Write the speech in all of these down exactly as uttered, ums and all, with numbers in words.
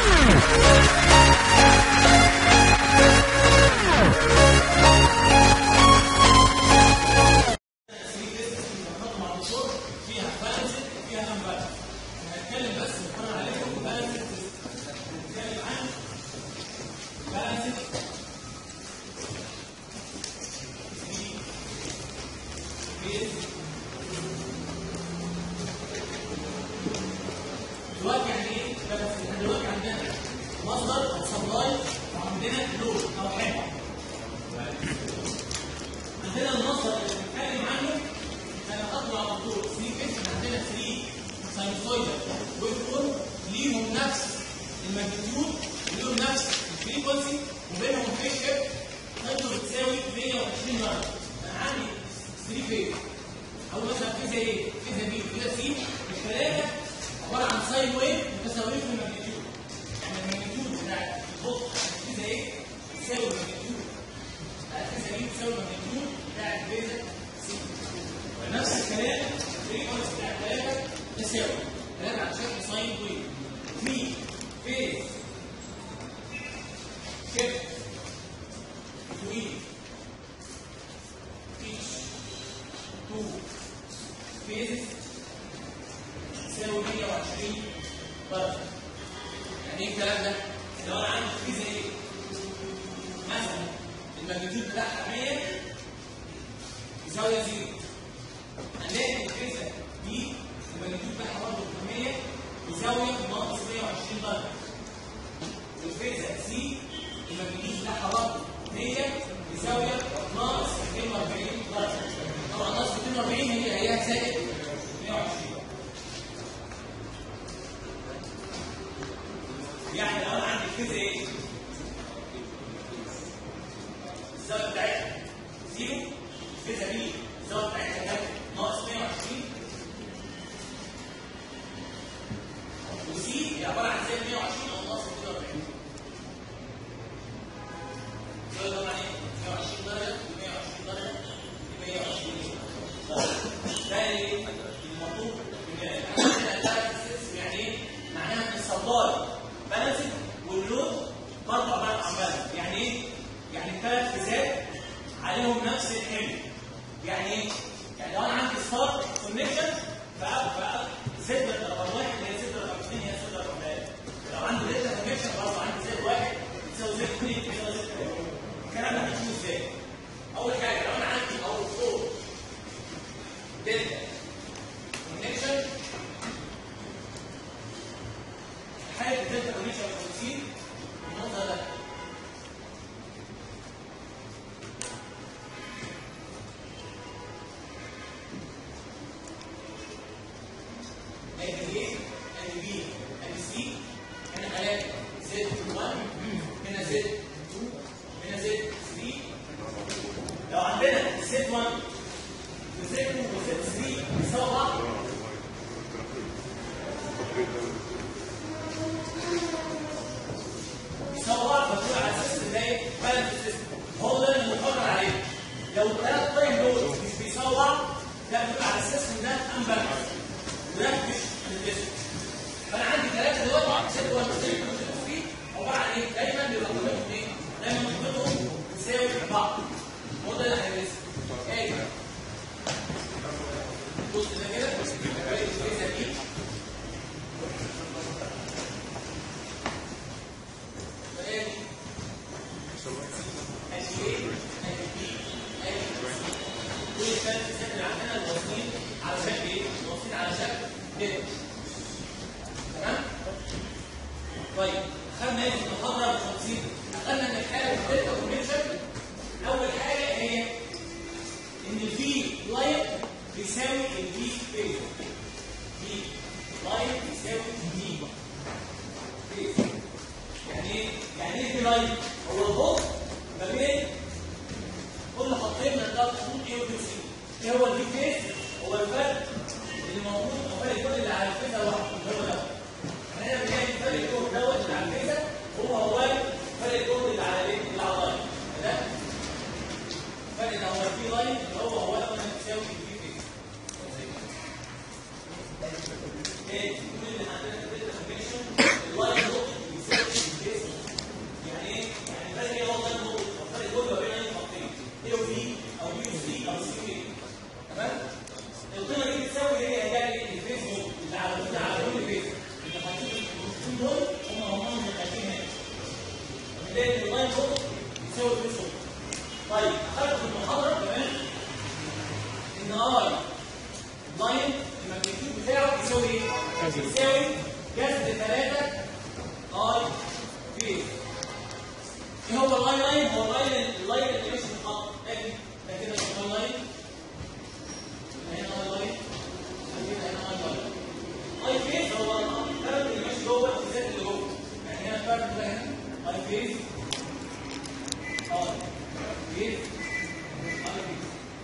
دلوقتي يعني ايه؟ احنا دلوقتي عندنا مصدر سبلاي وعندنا لود او حمل. عندنا المصدر اللي بنتكلم عنه لما اطلع الضوء ثلاثة فيس، عندنا ثلاثة ساينوسويدال ويف فورم ليهم نفس الماجنتيود وليهم نفس الفريكونسي وبينهم فيس شيفت قيمته بتساوي مية وعشرين درجه. انا عندي ثلاثة فيس او مثلا فيزا ايه؟ فيزا بي وفيزا سي، الثلاثه عباره عن ساين ويف متساويين في الماجنتيود. يعني الماجنتيود بتاع البوت فيزا ايه؟ بتساوي الماجنتيود بتاع الفيزا بي بتساوي الماجنتيود بتاع الفيزا سي. ونفس الكلام الفريكونسي بتاع الثلاثه تساوي ثلاثه على شكل ساين ويف في فيز شيفت تو اي each two phases تساوي مية وعشرين درجة. يعني ايه الكلام ده؟ لو انا عندي فيزا ايه؟ مثلا الماجنتيود بتاعها مية بزاوية زيرو. هنلاقي الفيزا دي الماجنتيود بتاعها برضه مية بزاوية ناقص مية وعشرين درجة. والفيزا سي الماجنتيود بتاعها برضه مية بزاوية ناقص مئتين وأربعين درجة. طبعا ناقص مئتين وأربعين هي هي زائد مية وعشرين. يعني لو انا عندي الفيزا ايه؟ الزاويه بتاعتها زيرو، الفيزا بي الزاويه بتاعتها كام؟ ناقص مية وعشرين. وسي هي عباره عن زائد مية وعشرين او ناقص مئتين وأربعين. الزاويه طبعا ايه؟ مية وعشرين درجه و مية وعشرين درجه و مية وعشرين درجه. ده ايه؟ المطلوب يعني ايه؟ معناها ان السبلاي بالانسد واللود برضه عباره عن بالانس. يعني ايه؟ يعني الثلاث فيزات عليهم نفس الحمل. يعني ايه؟ يعني لو انا عندي ستار كونكشن فزد رقم واحد هي زد رقم اثنين هي زد رقم ثلاثه. لو عندي دلتا كونكشن برضه عندي زد واحد بتساوي زد اثنين بتساوي زد ثلاثه. الكلام ده هنشوفه ازاي؟ اول حاجه لو انا عندي اول فور دلتا كونكشن، حاله الدلتا كونكشن خمسين النقطه ده ادي ايه؟ ادي بي ادي سي. هنا هلاقي زد واحد، هنا زد اثنين، هنا زد ثلاثة. لو عندنا زد واحد وزد اثنين وزد ثلاثة بيساوي بعض، بيساوي بعض بتقول على السيستم ده ايه؟ بالانس سيستم. هو ده اللي مقرر عليه. لو الثلاث تايم دول مش بيساوي بعض لا بتقول على السيستم ده امبالانس وده مش السيستم. فانا عندي ثلاثه دلوقتي زد واحد وزد اثنين وزد ثلاثة عباره عن ايه؟ دايما بيبقى قيمتهم ايه؟ دايما قيمتهم بتساوي بعض. هو ده اللي هندرسه. ايه؟ بص ده كده الفيزا دي ادي ادي ايه؟ ادي بي ادي سي. كل الثلاث فيزات اللي عندنا اللي واصلين على شكل ايه؟ واصلين على شكل كده. تمام؟ طيب خدنا ايه في المحاضره بالتفصيل؟ اخذنا ان الحاله الدلتا كونكشن اول حاجه هي ان الفي لاين بيساوي الفي فيز. في لاين بيساوي الفي فيز. يعني ايه؟ يعني ايه في لاين؟ هو البوت ما بين كل خطين من الضغط خطوط ايه وبي سي. ايه هو الفي فيز؟ هو الفرق اللي موجود او فرق الكود اللي على الفيزا واحد اللي هو ده. احنا بنلاقي فرق الكود دوت اللي على الفيزا هو هو فرق الكود اللي على الايه؟ اللي على اللاين. ده فرق اللي هو الفي لاين اللي هو هو لو بيساوي الفي فيز. ايه؟ كل اللي عندنا في الدلتا كونكشن اللاين نقطه بيساوي بتساوي جذر ثلاثة اي فيز. ايه هو الاي لاين؟ هو اللاين اللاين اللي ماشي في الخط. ادي ده كده الاي لاين. هنا اي لاين. كده هنا اي لاين. اي فيز هو الكارت اللي ماشي جوه الزيت اللي جوه. يعني هنا الكارت ده هنا اي فيز اي فيز اي فيز.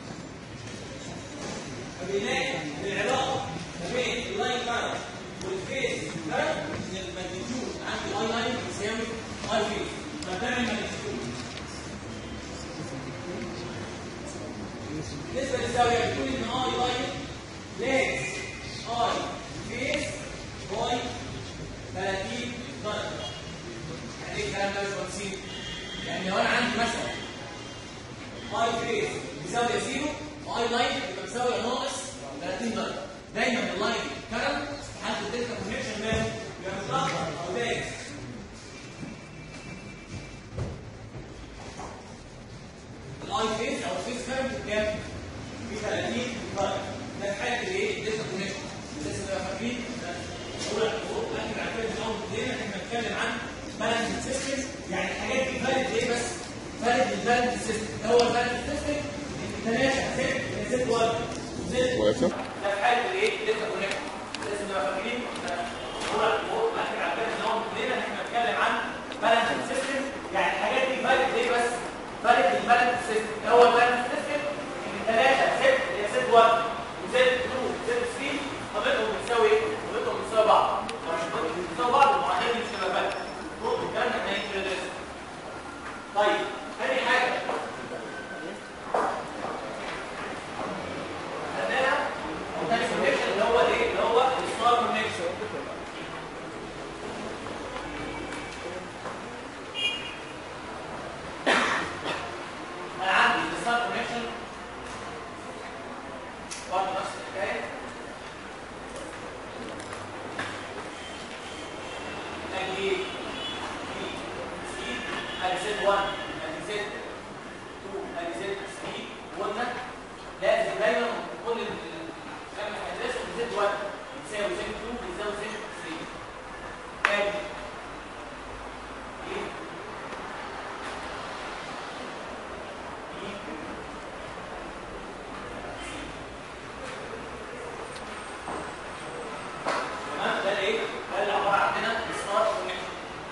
فبنلاقي العلاقه ما بين اللاين كارت والفيز كارت ان الماجنتيود عند الاي لاين بيساوي اي فيز. فبتعمل ماجنتيود. بالنسبه للزاويه بتقول ان اي لاين ليس اي فيز باي ثلاثين درجه. يعني ايه الكلام ده يا باشمهندسين؟ يعني لو انا عندي مثلا اي فيز بزاويه زيرو واي لاين يبقى بزاويه ناقص ثلاثين درجه. دايما اللاين كرنت في حاله الدلتا كونكشن ماله؟ يبقى متاخر او دايس. الاي فيز او الفيز كرنت بكام؟ ب ثلاثين درجه. ده في حاله الايه؟ الدلتا كونكشن. لسه نبقى فاكرين اول فوق لكن على كده اول بدينا احنا بنتكلم عن بالانس سيستم. يعني الحاجات دي فاليد ايه بس؟ فاليد للبالانس سيستم. هو البالانس سيستم ثلاثه زد زد واحد زد. ده في حاله الايه؟ الدلتا كونكشن. لازم نبقى فاكرين اول فوق لكن على كده اول بدينا احنا بنتكلم عن بالانس سيستم. يعني الحاجات دي فاليد ايه بس؟ فاليد للبالانس سيستم. هو البالانس سيستم ثلاثه زد هي زد واحد وزد اتنين وزد ثلاثة طبيعتهم بتساوي ايه؟ طبيعتهم بتساوي بعض. لو مش بتساوي بعض المعادله دي مش هتبقى فاليد. نقطه الكلام ده احنا هنيجي ندرسه. طيب ثاني حاجه خدناها او ثاني كونكشن اللي هو الايه؟ اللي هو الستار كونكشن. انا عندي الستار كونكشن برضه نفس الحكايه. ادي بي سي ادي زد واحد ادي زد اتنين ادي زد ثلاثة. قلنا لازم دايما كل لما هندرسه زد واحد بتساوي زد اتنين بتساوي زد ثلاثة. ادي ايه؟ تمام. ده الايه؟ ده اللي عباره عندنا الستار كونكشن.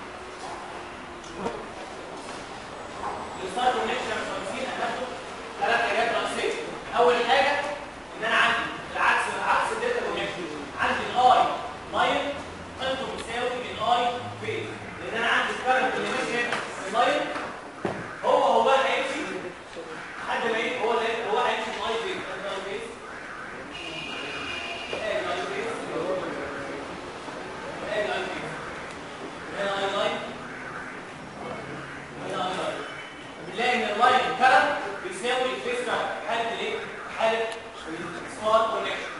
الستار كونكشن يا باشمهندسين هناخده ثلاث حاجات رئيسيه. اول حاجه ان انا عندي العكس عكس الدلتا كونكشن. عندي الاي لاين قيمته بتساوي الاي فيز. لان انا عندي الكرنت اللي ماشي هنا في اللاين هو هو اللي هيمشي لحد ما ايه؟ هو اللي هو هيمشي في الاي فيز. الاي فيز ايه الاي فيز؟ ايه الاي فيز؟ هنا اي لاين هنا اي لاين. بنلاقي ان اللاين كرنت بيساوي الفيز كرنت في حاله الايه؟ في حاله الستار كونكشن.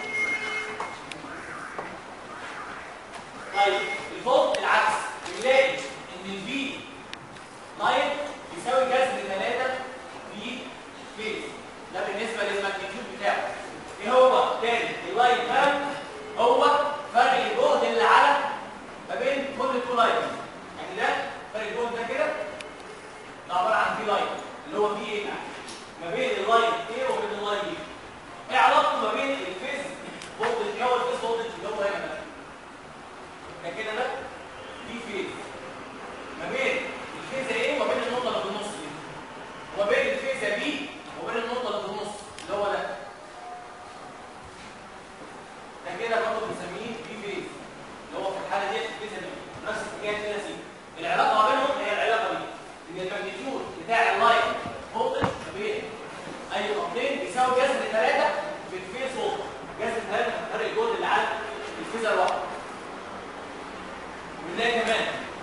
طيب الفولت العكس بنلاقي ان الفي لاين بيساوي جذر ثلاثة في فيز. ده بالنسبه للماجنتيود بتاعه. ايه هو تاني؟ اللاين كرنت هو فرق الجهد اللي على ما بين كل تو لاين. يعني ده فرق الجهد ده كده ده عباره عن في لاين اللي هو في ايه؟ ما بين اللاين A وبين اللاين B. ايه علاقته ما بين الفيز فولتج هو الفيز فولتج اللي هو هنا ده؟ ده كده ده في فيز ما بين الفيزا A وما بين النقطه اللي في النص دي وما بين الفيزا B وبين النقطه اللي في النص اللي هو ده. ده كده برضه بنسميه في فيز اللي هو في الحاله دي الفيزا دي نفس الحكايه كده سي. العلاقه ما بينهم هي العلاقه دي ان الماجنتيود بتاع اللاين فولتج ما بين اي خطين بيساوي جذر ثلاثة في الفيز فولتج. جذر ثلاثة فرق الجهد اللي على الفيزا الواحده. بنلاقي كمان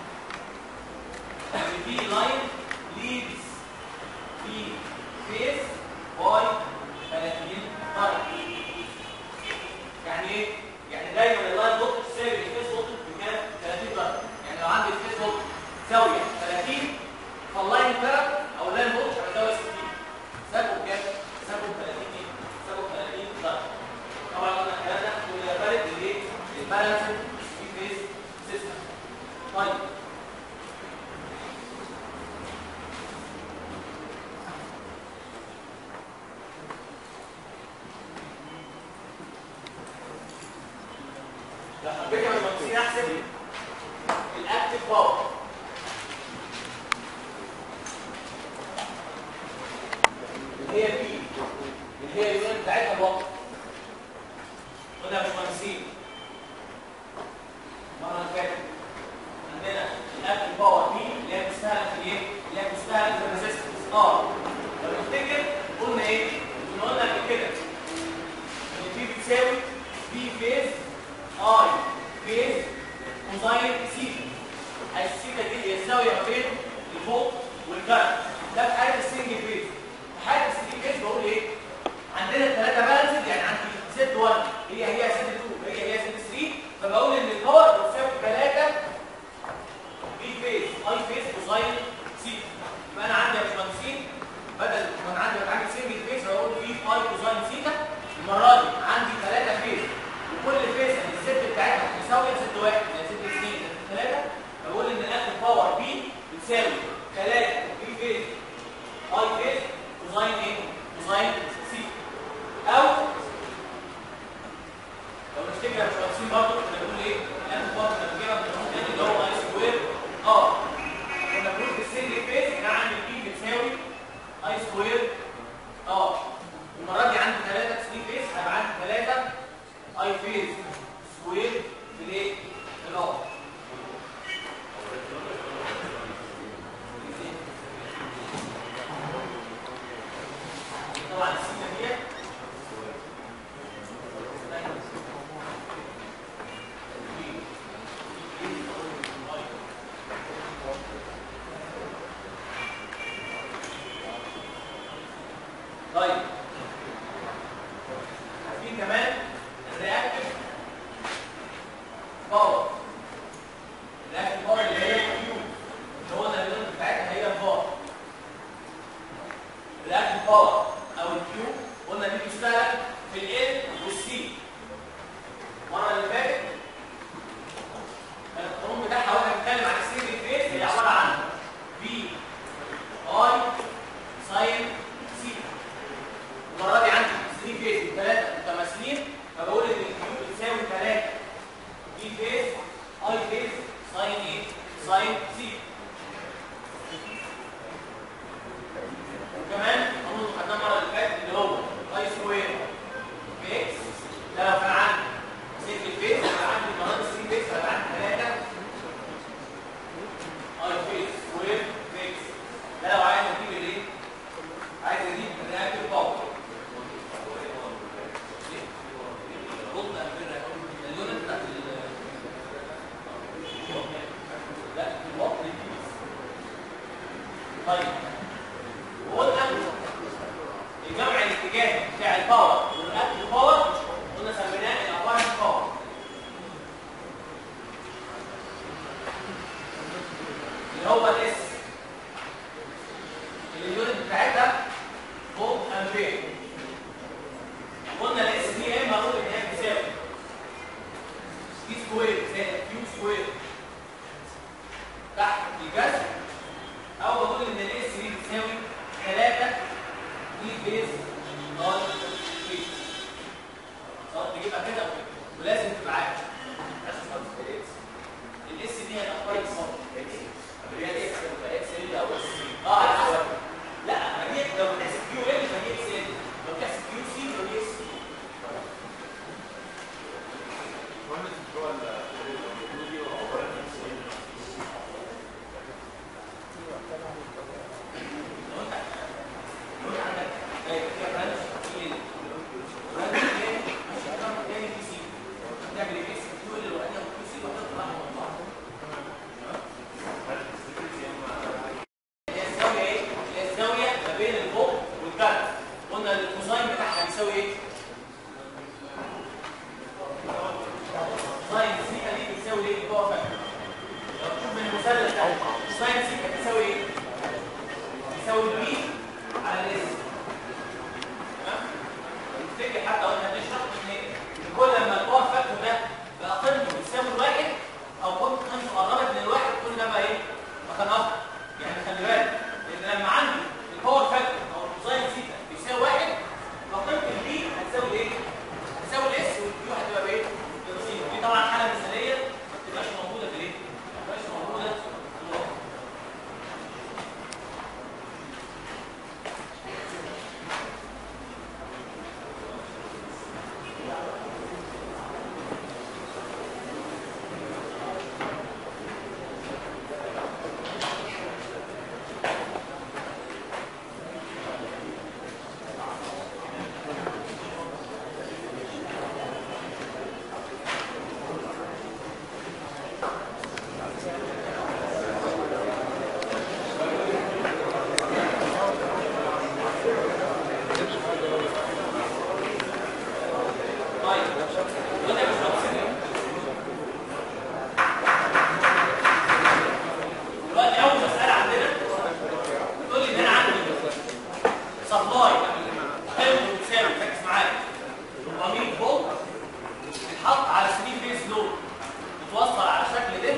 ان في لاين ليدز في فيز باي ثلاثين درجه. يعني ايه؟ يعني دايما اللاين فولتج تساوي الفيز فولتج بكام؟ ثلاثين درجه. يعني لو عندي الفيز فولتج زاويه ثلاثين فاللاين كارت او اللاين فولتج على زاويه ستين. سابوا بكام؟ سابوا ب ثلاثين ايه؟ سابوا ب ثلاثين درجه. طبعا قلنا الكلام ده كله فاليد للايه؟ البالانس ثري فيز سيستم. طيب لو حبيت يا باشمهندسين احسب الاكتف باور اللي هي بي اللي هي اليونت بتاعتها الوقت. قلنا يا باشمهندسين المره اللي فاتت عندنا الاكتف باور بي اللي هي بتستهلك في ايه؟ اللي هي بتستهلك في الريزستنس ار. لو نفتكر قلنا ايه؟ كنا قلنا قبل كده ان بي بتساوي بي فيز اي فيز كوزاين سيتا. السيتا دي هي الزاويه ما بين الفولت والكارنت. ده في حاله السنجل فيز. في حاله السنجل فيز بقول ايه؟ عندنا الثلاثه بالانسد، يعني عندي زد واحد هي هي زد اتنين هي هي زد ثلاثة، فبقول ان الباور بتساوي ثلاثة بي فيز اي فيز كوزاين سيتا. يبقى انا عندي يا باشمهندسين بدل ما انا عندي بتعامل سنجل فيز بقول في اي كوزاين سيتا. المره دي عندي ثلاثة فيز وكل فيز الزد بتاعتها بتساوي زد واحد يعني زد اثنين زد ثلاثة، بقول ان الاكتف باور بي بتساوي ثلاثة بي فيز اي فيز كوزاين ايه؟ كوزاين سي. او لو نفتكر يا باشمهندسين برضه كنا بنقول ايه؟ الاكتف باور كنا بنجيبها من القانون الثاني اللي هو اي سكوير ار. كنا بنقول في السنجل فيز ان انا عندي بي بتساوي اي سكوير ار. المره دي عندي ثلاثة ثري فيز هيبقى عندي ثلاثة اي فيز سكوير في الايه؟ في الار. طبعا السيتا ديت طيب في كمان الرياكتيف باور. الرياكتيف باور اللي هي الكيو اللي هو الرياكتيف بتاعتها هي الباور. الرياكتيف باور او الكيو قلنا دي بتشتغل في ال والسي. المره اللي فاتت كان القانون بتاعها واحنا بنتكلم عن السنجل فيز هي عباره عن في اي ساين سي. المره دي عندي ثري فيز وثلاثه متماثلين، فبقول ان الكيو بتساوي ثلاثة بي فيز اي فيز ساين ايه؟ ساين سي. وكمان القانون اللي خدناه المره اللي فاتت اللي هو اي سكوير في اكس. ده لو كان عندي سنجل فيز يبقى عندي المره دي ثري فيز هيبقى عندي ثلاثة اي فيز سكوير في اكس. ده لو عايز اجيب الايه؟ عايز اجيب الرياكتيف باور. قلنا اليونت بتاعت لا الوقت الكيس. طيب وقلنا الجمع الاتجاهي بتاع الباور والرياكتيف باور قلنا سميناه الابارنت باور. اللي هو الاس اللي اليونت بتاعتها فولت امبير. قلنا الاس دي ام هقول ان هي بتساوي دي سكوير زائد كيو سكوير تحت الجذر، او بقول ان الاس دي بتساوي ثلاثة دي فيز اي فيز. سواء تجيبها كده او كده ولازم تبقى عارف الاس دي هي الاخبار الصوت اللي هي الاكس تبقى اكس ال او اس اه على لا هي لو بتحسب كيو ال فهي اكس ال، لو بتحسب كيو سي فهي اكس سي. لو انت لو انت عندك في برانش في برانش تاني مش هتعرف تاني في سي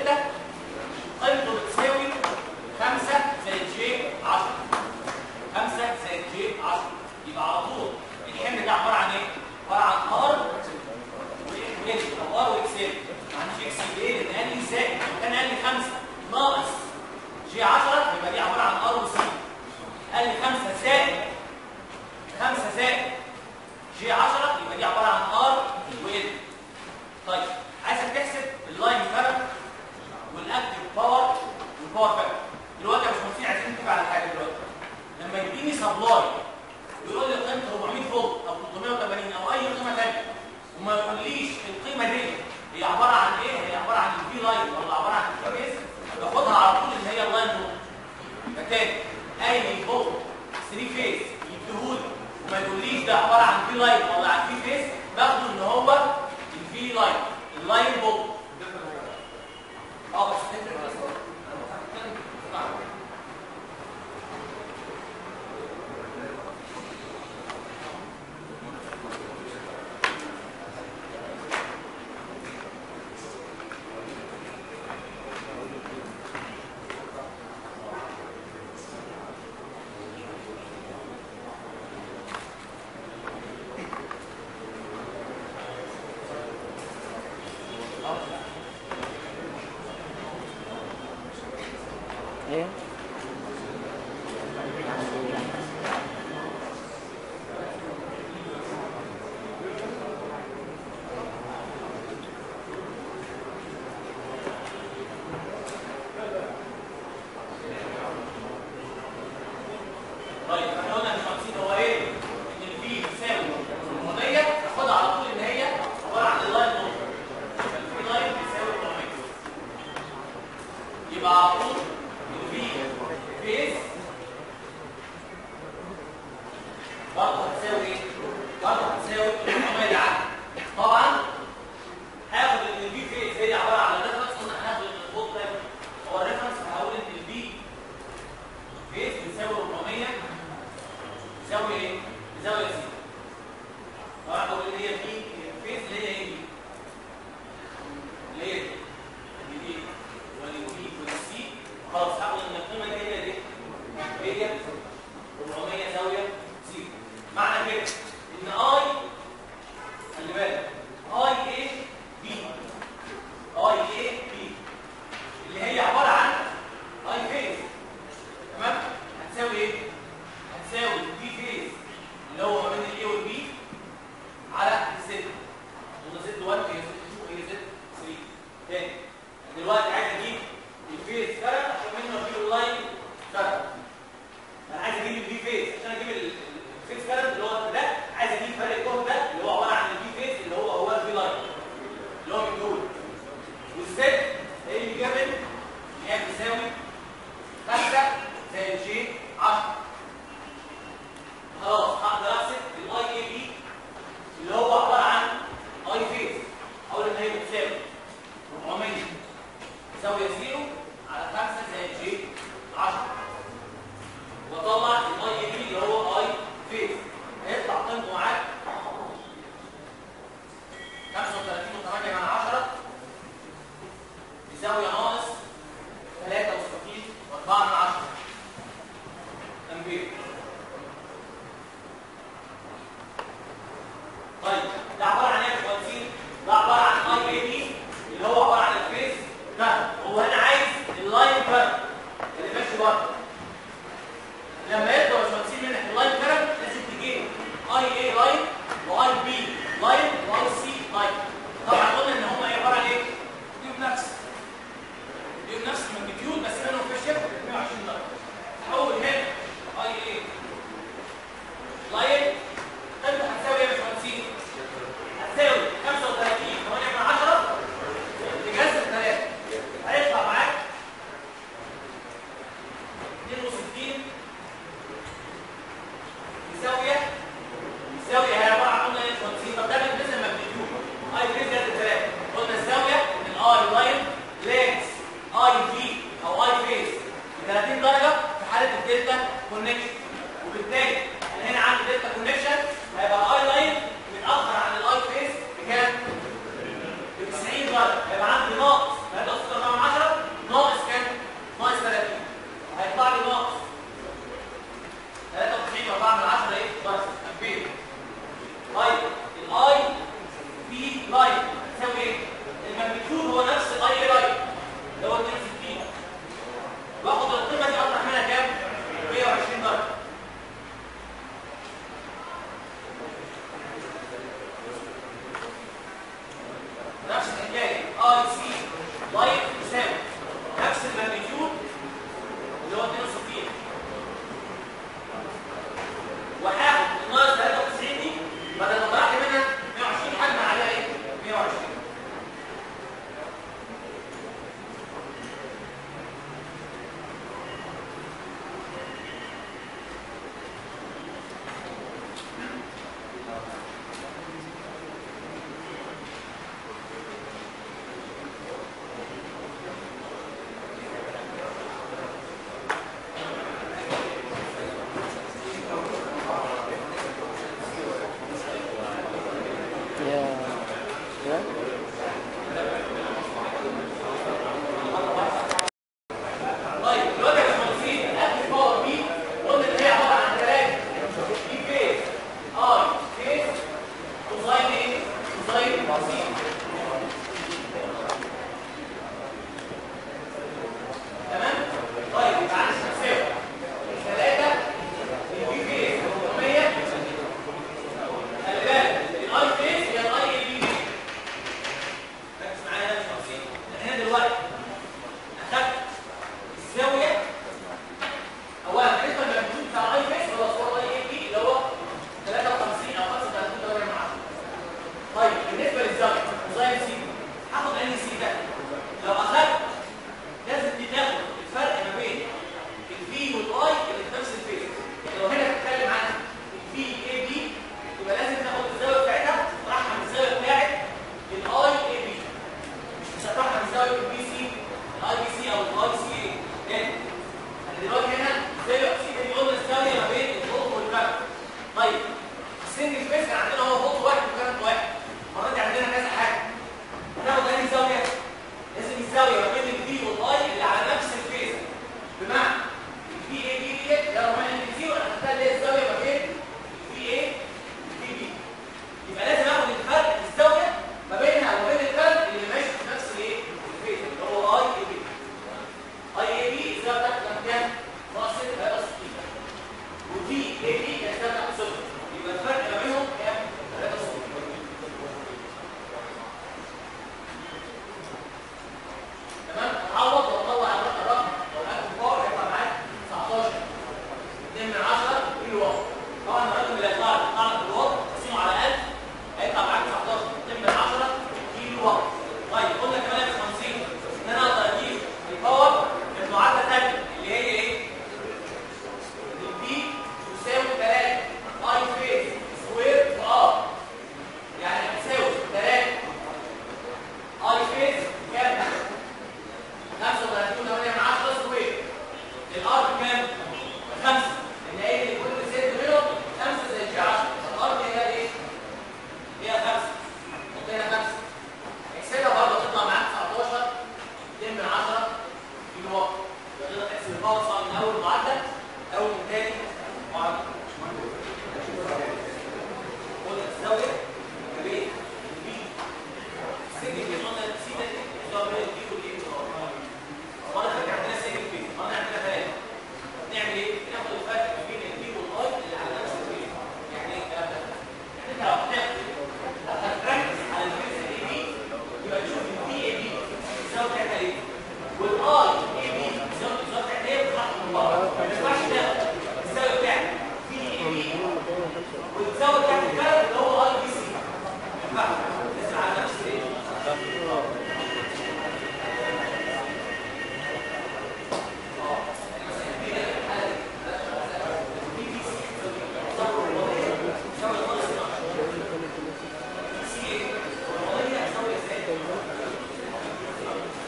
ستة قيمته بتساوي خمسة زائد جي عشرة. خمسة زائد جي عشرة يبقى على طول الحمل ده عباره عن ايه؟ عباره عن ار وإكس أو ار وإكس ال. ما عنديش إكس ليه؟ لأن قال لي زائد، لو كان قال لي خمسة ناقص جي عشرة يبقى دي عباره عن ار وسي. قال لي خمسة زائد خمسة زائد جي عشرة يبقى دي عباره عن ار وال. طيب عايزك تحسب اللاين كارنت والاكتيف باور والباور فاكتور. دلوقتي يا باشمهندسين عايزين نتفق على حاجه دلوقتي. لما يديني سبلاي ويقول لي قيمته أربعمية فولت او ثلاثمية وثمانين او اي قيمه ثانيه وما يقوليش القيمه دي هي عباره عن ايه؟ هي عباره عن الفي لاين ولا عباره عن الفي فيز، باخدها على طول ان هي اللاين فولت. فكان اي فولت ثلاثة فيز يديهولي وما يقوليش ده عباره عن في لاين ولا عن في فيز، باخده ان هو الفي لاين اللاين فولت. اه بس تفرق بس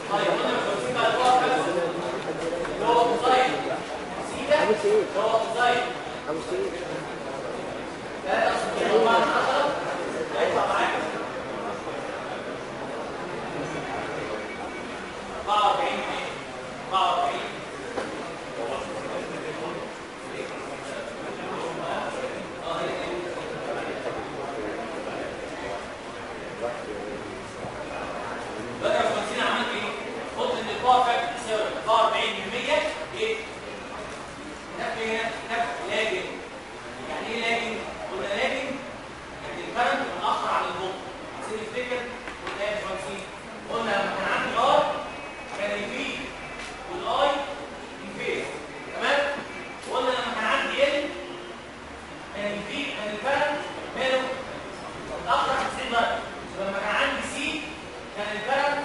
طيب قلنا مش بقى الباور فاكتور اللي هو كوزاين سيتا اللي هو كوزاين ابو سيد ثلاثة وستين أربعة من عشرة هيطلع معاك أربعة وأربعين أربعة وأربعين بقى يا باشمهندسين عملت ايه؟ قلت ان الباور فاكتور تساوي أربعة وأربعين بالمية ايه؟ نفي هنا نفي لاجن. يعني ايه لاجن؟ قلنا لاجن يعني الكرنت متاخر عن الفولت. عايزين نفتكر قلنا ايه يا باشمهندسين؟ قلنا لما كان عندي ار كان الفي والاي ان فيز تمام؟ وقلنا لما كان عندي ال كان الفي كان الكرنت ماله؟ متاخر عن تسعين درجه. ولما كان عندي سي كان الكرنت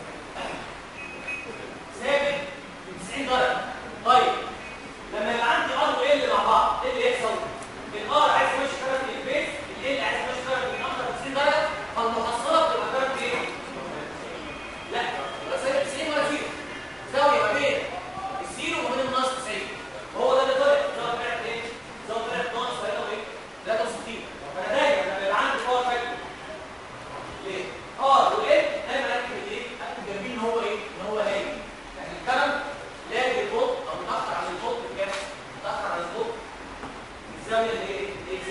ثابت ب تسعين درجه. طيب لما يبقى عندي ار وال مع بعض ايه اللي يحصل؟ الار عايز يمشي كرنت البيت، ال عايز يمشي كرنت متاخر ب تسعين درجه، فالمحصله بتبقى كرنت ايه؟ لا يبقى ثابت تسعين ولا زيرو. زاويه ما بين الزيرو وما بين الناقص تسعين. وهو ده اللي طلع الزاويه طلعت ايه؟ الزاويه طلعت ناقص ثلاثة وستين. فانا دايما لما يبقى عندي باور فاكتور ليه؟ ار وال دايما اكتب ايه؟ اكتب جنبيه ان هو ايه؟ ان هو لاجن. يعني الكرنت لاجن الفولت او متاخر عن الفولت بكام؟ متاخر عن الفولت الزاويه اللي ايه؟ اكس.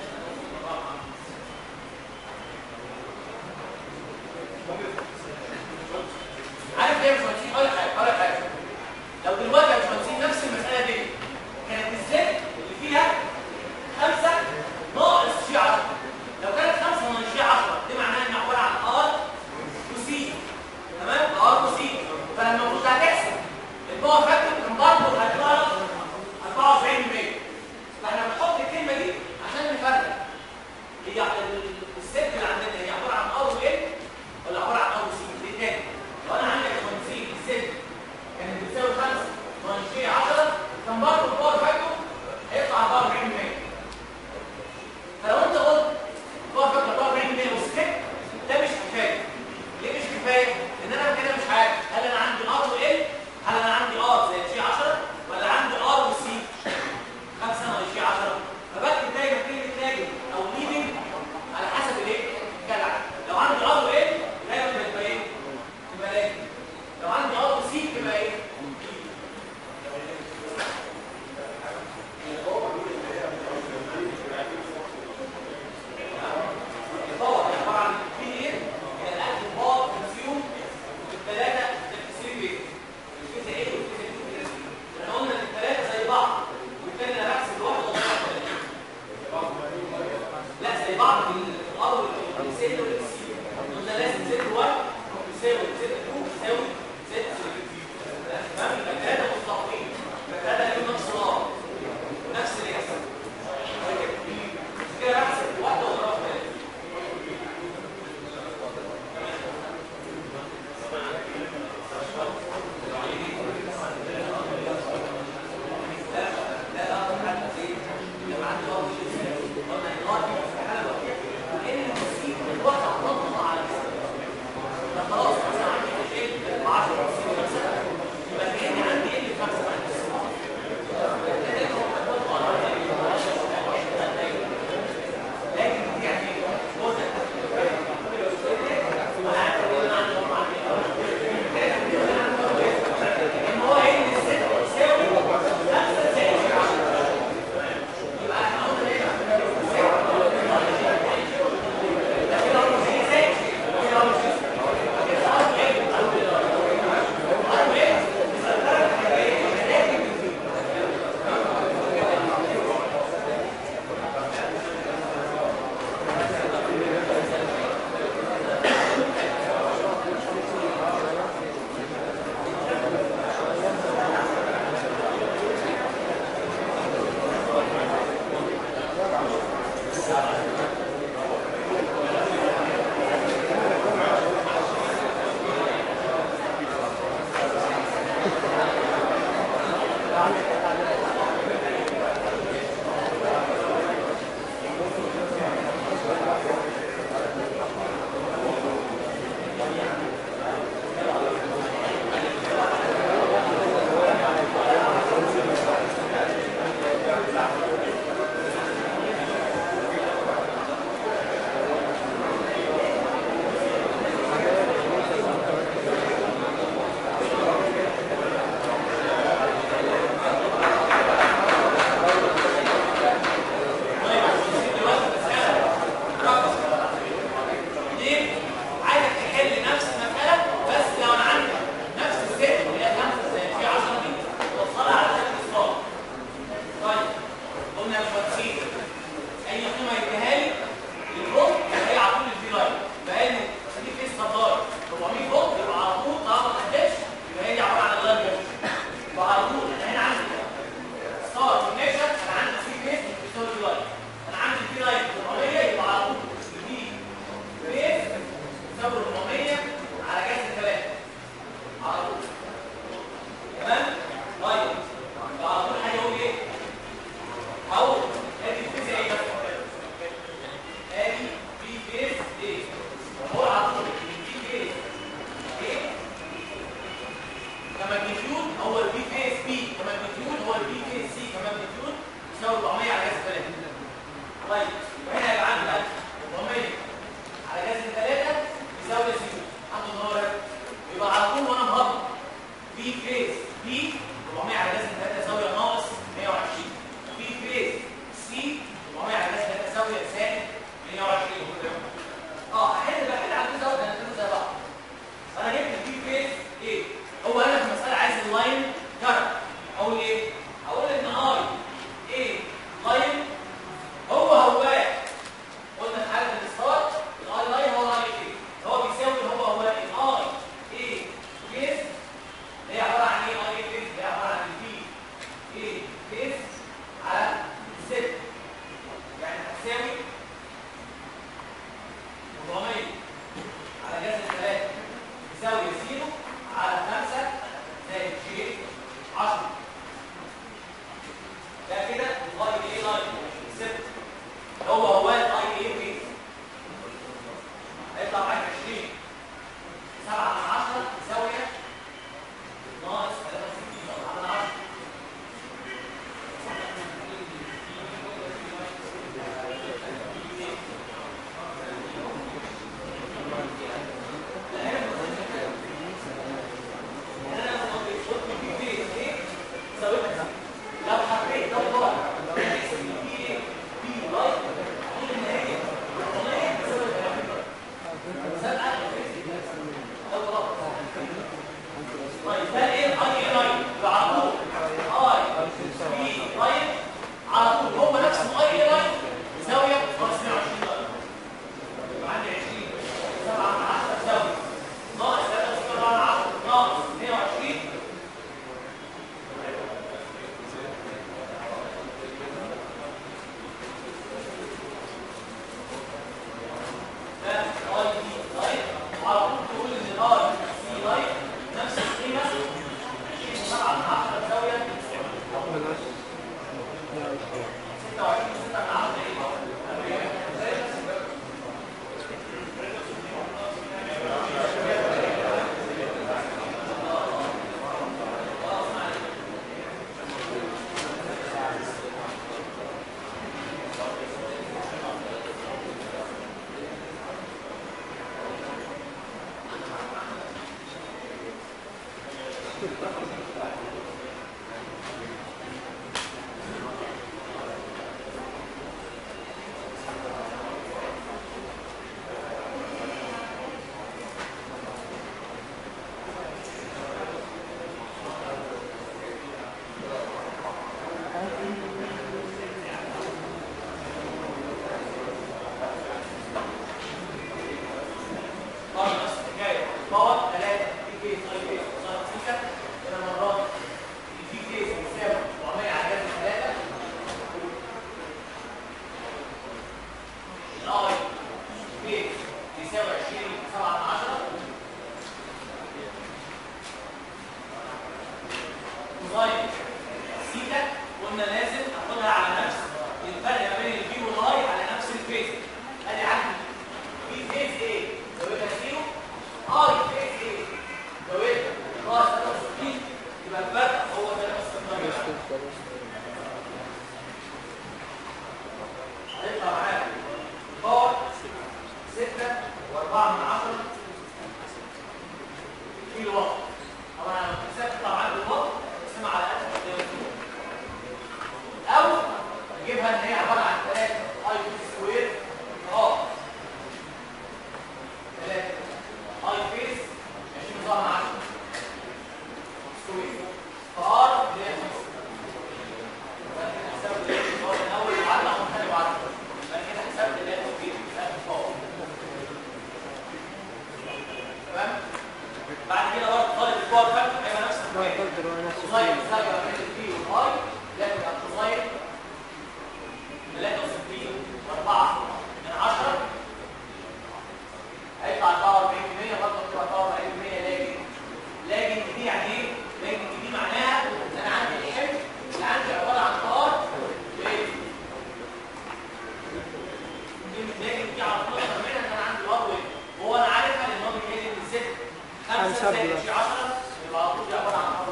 عارف ليه يا باشمهندسين؟ اقول لك حاجه اقول لك حاجه. لو دلوقتي يا باشمهندسين نفس المساله دي كانت الزد اللي فيها خمسة ناقص شي عشرة. لو كانت خمسة ناقص شي عشرة دي معناها ان عباره عن ار وسي. تمام؟ ار وسي. فلما كنت هتحسب الباور فاكتور كان برضه هيطلع لك أربعة وأربعين بالمية. فاحنا بنحط الكلمه دي عشان نفرق هي الست اللي عندنا هي عباره عن ار وال ولا عباره عن ار وسي. دي تاني لو انا عندي خمسين الست كانت بتساوي خمسة ناقص شي عشرة كان برضه الباور فاكتور هيطلع أربعة وأربعين بالمية. فلو انت قلت الباور فاكتور أربعة وأربعين بالمية وسكت ده مش كفايه. ليه مش كفايه؟ لان انا كده مش عارف هل انا عندي ار وال، هل انا عندي ار زي شي عشرة ولا عندي ار وسي خمسة ناقص شي عشرة. فبكتب دايما كلمه لاجن او ليدنج على حسب الايه؟ الجدع. لو عندي ار وال دايما بتبقى ايه؟ تبقى لاجن. لو عندي ار وسي تبقى ايه؟ الباور عباره عن في ايه؟ هي الاكل باور كونسيوم الثلاثه تكسير بيت. الفيزا ايه والفيزا ايه والفيزا ايه. احنا قلنا ان الثلاثه زي بعض وبالتالي انا بحسب الواحد ولا لا زي بعض في الار والسي والسي. قلنا لازم زد واحد يساوي زد اتنين يساوي زد ثلاثة. تمام؟ يبقى الثلاثه مستقيمين. يبقى الثلاثه ليهم نفس الار ونفس الاكس. كده بحسب واحده واضربها في ثلاثه. كماجنتيود هو البي فيس بي كماجنتيود هو البي فيس سي كماجنتيود يساوي أربعمية على جذر ثلاثة. طيب وهنا هيبقى عندي أربعمية على جذر ثلاثة يساوي زيرو. عنده النهار يبقى على طول وانا مهبط بي فيس بي أربعمية على جذر ثلاثة يساوي ناقص مية وعشرين. بي فيس سي أربعمية على جذر ثلاثة يساوي سالب مية وعشرين. اه احل بحل على الجزء ده الاثنين زي بعض. انا جبت البي فيس ايه؟ هو انا في المساله عايز اللاين كارت. اقول ايه؟ اقول ان اي ايه لاين هو هو قلنا في حاله الستارت الاي لاين هو الاي ايه هو بيساوي هو هو الاي ايه فيس اللي هي عباره عن ايه؟ اي فيس اللي هي عباره عن البي ايه فيس على ستة، يعني هتساوي أربعمية على جذر ثلاثة يساوي زيرو على خمسة زائد جي عشرة. ده كده الاي اي لاين ستة هو هو الاي اي فيس هيطلع معاك عشرين سبعة من عشرة يساوي ناقص ثلاثة وستين سبعة من عشرة. لو حبيت لو ضاع هيحسب بي ايه بي لاين هقول ان هي أربعمية تساوي ثلاثين سبعة لو ضاع. طيب ده ايه الاي اي لاين؟ يبقى على طول اي بي لاين على طول هو نفس الاي اي لاين زاويه ناقص مية وعشرين درجه. يبقى عندي عشرين سبعة من عشرة تساوي ناقص ثلاثة وستين من عشرة ناقص مية وعشرين. خمسة زائد شي عشرة يبقى على طول عباره عن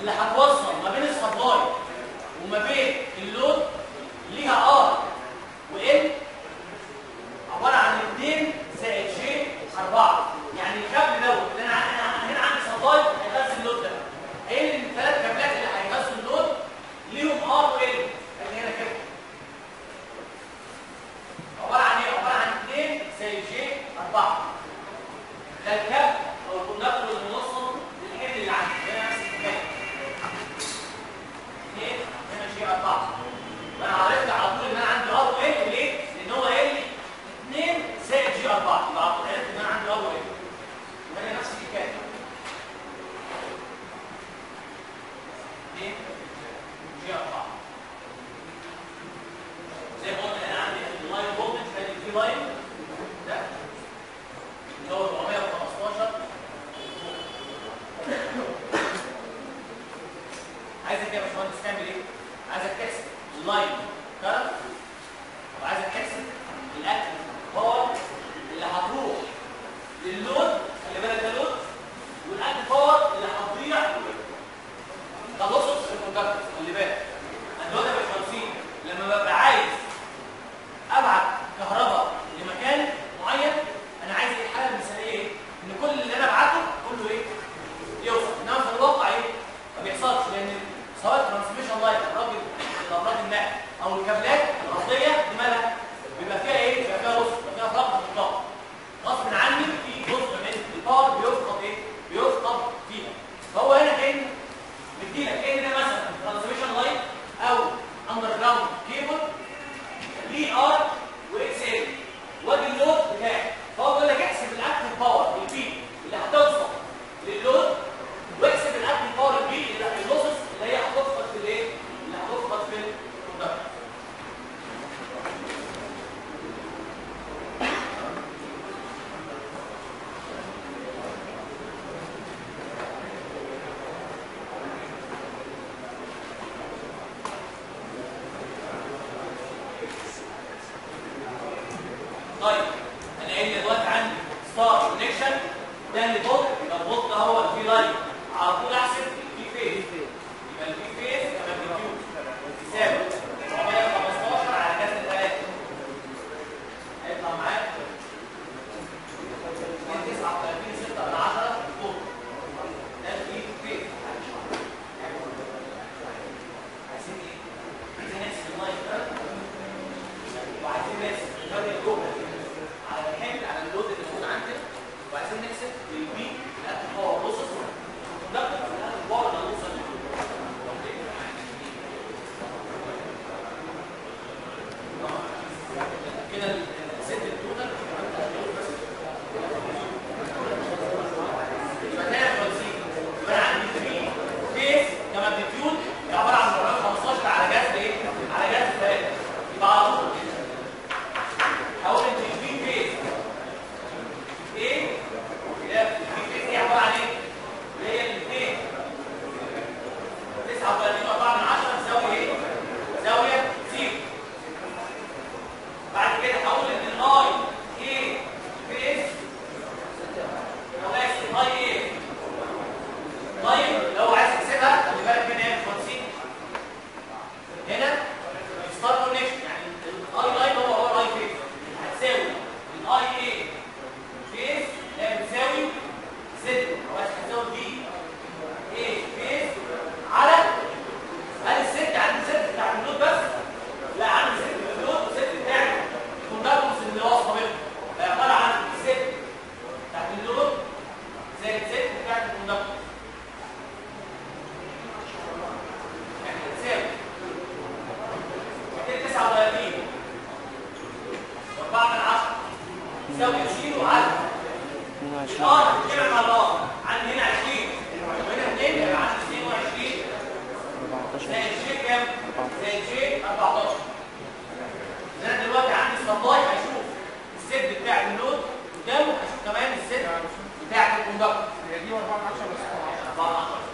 اللي هتوصل ما بين السبلاي وما بين اللود ليها ار وال عباره عن اتنين زائد جي أربعة. يعني الكابل دوت اللي انا انا هنا عندي سبلاي هيغذي اللود ده، ايه الثلاث كابلات اللي هيغذوا اللود ليهم ار وال اللي هنا كده عباره عن ايه؟ عباره عن اتنين زائد جي أربعة. ده الكابل او الكوندكتور اللي موصل للحمل اللي عندي هنا نفس الحكايه. اتنين هنا جي أربعة. وانا عرفت على طول ان انا عندي ار وال ليه؟ لان هو ال اتنين زائد جي أربعة. يبقى عرفت ان انا عندي ار وال. وهي نفس الحكايه. اتنين جي أربعة. زي ما قلنا انا عندي اللاين فولتج ادي في لاين ده اللي هو أربعمية وخمستاشر. عايزك يا باشمهندس تعمل ايه؟ عايزك تحسب اللاين كارنت وعايزك تحسب الاكتف باور اللي هتروح لللود، خلي بالك ده لود، والاكتف باور اللي هتضيع تلصص في الكوندكتور. خلي بالك انا دلوقتي يا باشمهندسين لما ببقى عايز ابعت كهرباء لمكان معين انا عايز ايه؟ الحاله المثاليه ايه؟ ان كل اللي انا ابعته كله ايه؟ يوصل. انما في الواقع ايه؟ ما بيحصلش، لان سواء ترانسميشن لاين ابراج الابراج النقل او الكابلات الارضيه دي مالها؟ بيبقى فيها ايه؟ بيبقى فيها رصد، بيبقى فيها فقد في الطاقه. غصب عني في جزء من الباور بيفقد ايه؟ بيفقد فيها. فهو هنا كان مديلك كان ده مثلا ترانسميشن لاين او اندر جراوند كيبل ليه ار واكس ال وادي اللود بتاعي. فهو بيقول لك احسب الاكتف باور البي اللي هتوصل لللود واحسب الاكتف باور البي اللي اللوسز اللي هي هتفقد في الايه؟ اللي هتفقد في الكوندكتور. طيب انا قايل دلوقتي عندي ستار كونكشن ده اللي فوق، يبقى الفولت ده هو الفي لاين. على طول احسب الفي فيز، يبقى الفي فيز كماجنتيود يساوي أربعمية وخمستاشر على جذر ثلاثة. هيطلع معاك تسعة وتلاتين ستة من عشرة فولت. ده الفي فيز. عايزين ايه؟ عايزين نحسب اللاين ده وعايزين نحسب الجهد الجهد على الحمل على اللود اللي موجود عندك، وعايزين نحسب البي الاكتف باور لوسز والكوندكتور في الاكتف باور اللي هنوصل له. كده الست التوتال يبقى تاني يا خمسين. يبقى انا عندي ثلاثة فيز كماجنتيود عباره عن أربعمية وخمستاشر على جذر ايه؟ على جذر ثلاثة. يبقى على طول هقول ان الفي فيز ايه؟ ده الفي فيز ايه عباره عن ايه؟ اللي هي الاثنين تسعة وتلاتين وأربعة من عشرة زاويه ايه؟ زاويه صفر. بعد كده هقول ان الاي ايه فيز او اسف اي ايه. طيب لو عايز تحسبها خلي بالك هنا ايه؟ خمسين هنا ستار كونكشن، يعني الاي لاين هو هو الاي فيز هتساوي الاي ايه فيز اللي هي بتساوي ستة او هتساوي دي ايه فيز على هل الست عندي ست بتاع اللود بس؟ لا عندي ست في اللود وست بتاع الكوندكتورز اللي واصله بينهم. ده عباره عن ست بتاعت اللود زائد ست بتاعت الكوندكتور. يعني هتساوي تسعة وتلاتين وأربعة من عشرة يساوي عشرين على الار كده مع الار. عندي هنا عشرين وهنا اتنين يبقى عندي اثنين وعشرين زائد جي كام؟ زائد جي أربعتاشر. انا دلوقتي عندي سبلاي هيشوف السد بتاع اللود قدامه، هيشوف كمان السد بتاع الكوندكتور. هي دي أربعة من عشرة بس أربعة من عشرة.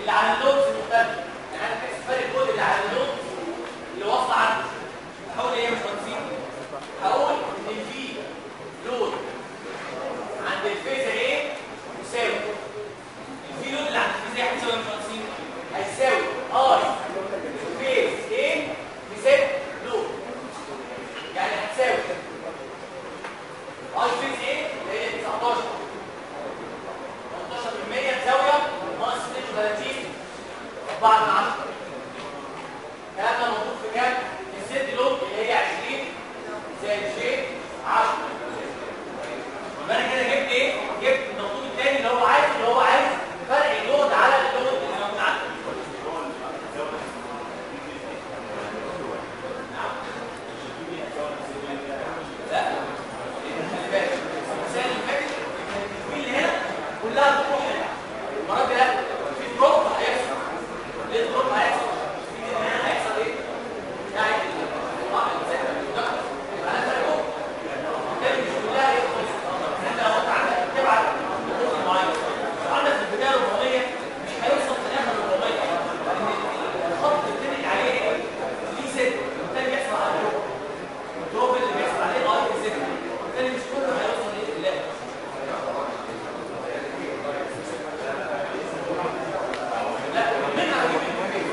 اللي على اللودز المختلفه. يعني انا بحسب فرق الجهد اللي على اللودز اللي واصله عنه. هقول ايه يا باشمهندسين؟ هقول ان في لود عند الفيزا ايه يساوي الفي لود اللي عند الفيزا ايه هتساوي يا باشمهندسين؟ هيساوي اي فيز ايه بزد لود. يعني هتساوي اي فيز ايه اللي هي تسعتاشر تمنتاشر بالمية بزاويه ناقص اتنين وتلاتين أربعة من عشرة. الكلام ده موجود في كام؟ في الزد لود اللي هي عشرين زائد جي عشرة. يبقى انا كده جبت ايه؟ جبت المطلوب الثاني اللي هو عايز اللي هو عايز فرق اللود على اللود اللي موجود عنده. لا خلي بالك المسائل اللي فاتت كانت التكوين اللي هنا كلها بتروح هنا. المره دي لا، في دروب هيحصل. ليه دروب هيحصل؟ في هنا هيحصل ايه؟ يعني الراحه المسائل يبقى انا فرقه بالتالي مش كلها ايه خالص. انت لو انت عندك تبعت لود معين وعندك في البدايه أربعمية مش هيوصل في الاخر أربعمية لان الخط اللي بتنقل عليه ايه؟ ليه زد وبالتالي بيحصل عليه دروب. الدروب اللي بيحصل عليه اي زد وبالتالي مش كله هيوصل ايه للاخر. لا منها هجيب المهم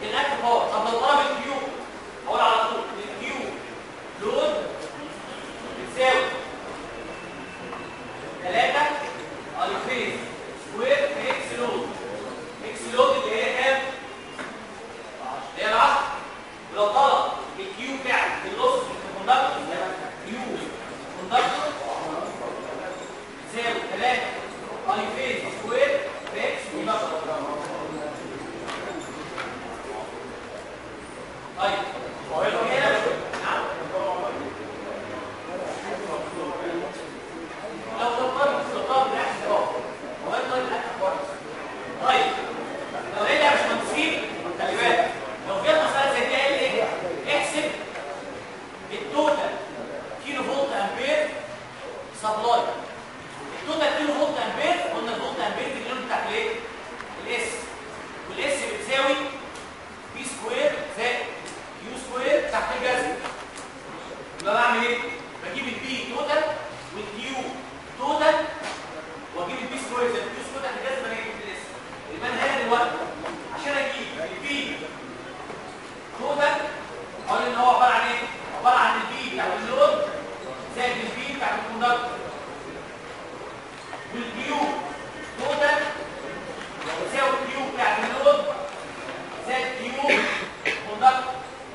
الاكتف باور. طب لو طلب الكيو هقول على طول الكيو لود بتساوي ثلاثة اي فيز سكوير في اكس لود. اكس لود اللي هي كام؟ اللي هي ال عشرة. ولو طلب الكيو بتاعك اللوس في الكوندكتور يبقى كيو كوندكتور بتساوي ثلاثة اي فيز سكوير في اكس كوندكتور. طيب هو هنا نعم لو طلب الطلب ده اهو هو ده الاكتف باور. طيب لو هنا مش مهندسين خلي بالك لو جت مساله زي دي قال ايه؟ احسب التوتال كيلو فولت امبير سبلاي. التوتال كيلو فولت امبير قلنا الفولت امبير دي اللون بتاعت الايه؟ الاس. والاس بتساوي بي سكوير زائد يو سكوير تحت الجذر. يبقى بعمل ايه؟ بجيب البي توتال والكيو توتال واجيب البي سكوير زائد اليو سكوير تحت الجذر يبقى اجيب الاس. يبقى انا هنا دلوقتي عشان اجيب البي توتال اقول ان هو عباره عن ايه؟ عباره عن البي بتاعت اللود زائد البي بتاعت الكوندكتور والكيو توتال بتساوي الكيو بتاعت اللود زائد كيو كوندكتور.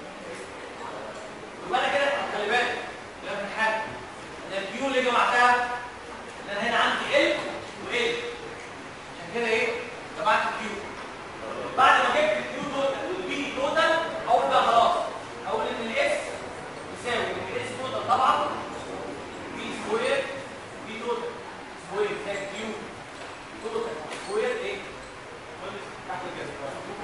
يبقى انا كده خلي بالك لما الامتحان ان الكيو اللي جمعتها ان انا هنا عندي ال وال عشان كده ايه؟ جمعت الكيو. بعد ما جبت الكيو توتال والبي توتال اقول بقى خلاص اقول ان الاس يساوي الاس توتال طبعا بي سكوير بي توتال سكوير زائد كيو توتال سكوير ايه؟ تحت الجذر.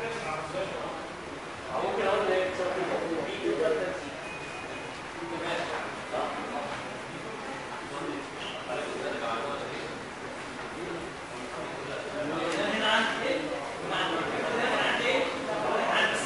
او ممكن اقول ايه؟ بي توتال تمام صح؟ هنا عندي ايه؟ هنا عندي ايه؟ عندي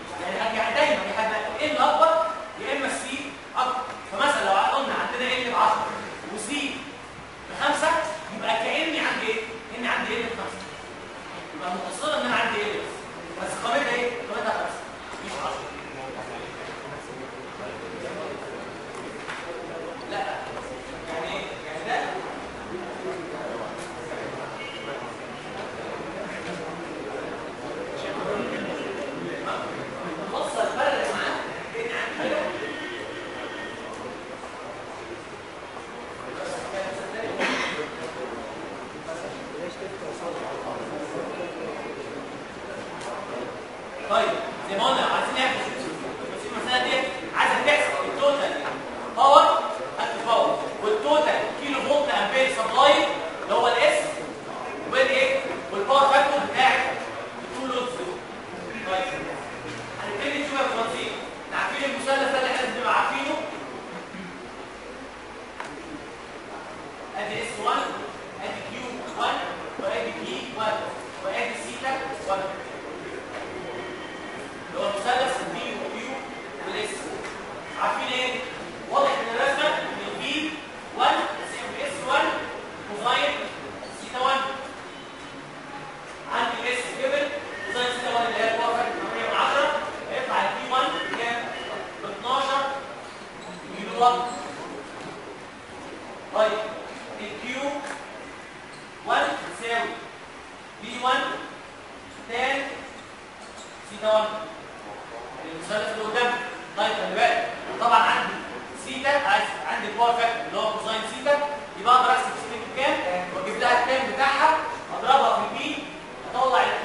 ال اكبر يا اما السي اكبر. فمثلا لو قلنا عندنا ال ب عشرة زي ما قلنا عايزين نعمل بس المساله دي عايزه تحسب التوتال باور قد باور والتوتال كيلو فولت امبير سبلاي اللي هو الاس والايه والباور فاكتور بتاع التو لودز دول. طيب هنبتدي نشوف يا باشمهندسين عارفين المثلث ده اللي احنا بنبقى عارفينه ادي اس واحد ادي كيو واحد وادي بي واحد وادي سيتا واحد اللي هو المثلث البي والكيو والاس. عارفين ايه؟ واضح من الرسمه ان البي واحد تساوي اس واحد كوزاين سيتا واحد. عندي الاس جبل كوزاين سيتا واحد اللي هي الباور فاكتور ثمانية من عشرة هيطلع البي واحد كام؟ ب اتناشر كيلو وات. طيب الكيو واحد تساوي بي واحد تان سيتا واحد المثلث اللي قدامنا. طيب خلي بالك طبعا عندي سيتا عندي الباور فاكتور اللي هو كوزاين سيتا يبقى اقدر احسب سيتا بكام واجيب لها التان بتاعها اضربها في البي اطلع